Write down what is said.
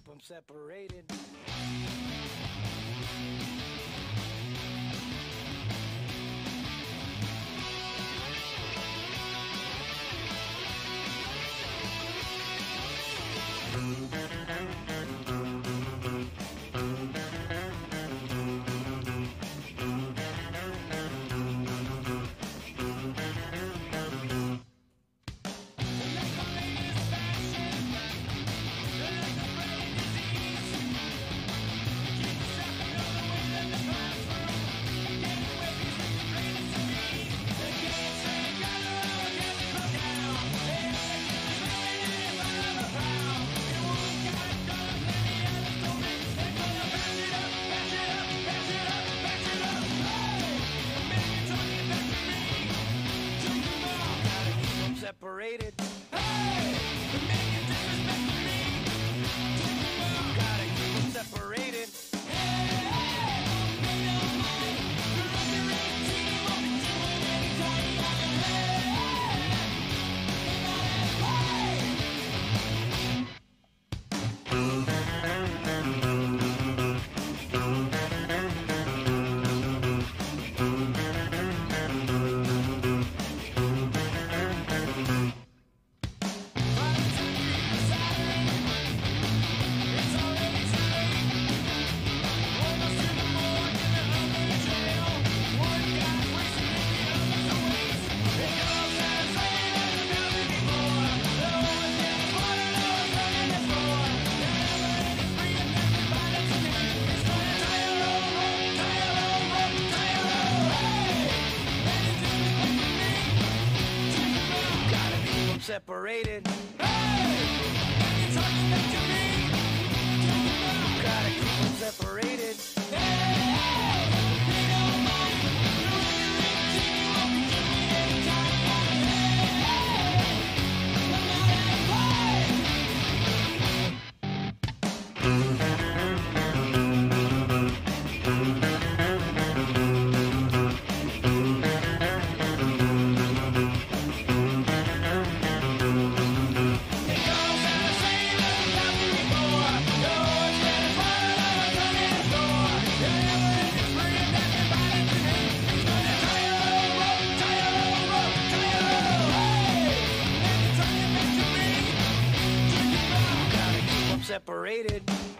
them separated. Separated. Hey! You're making disrespect to me. Gotta keep them separated. Hey! They don't mind. You're under 18, you won't be doing any time on the head. Separated. Hey! You're talking back to me. Gotta keep them separated. Hey! They don't mind. You're under 18, you won't be doing any time on the head. I'm not at play. Separated.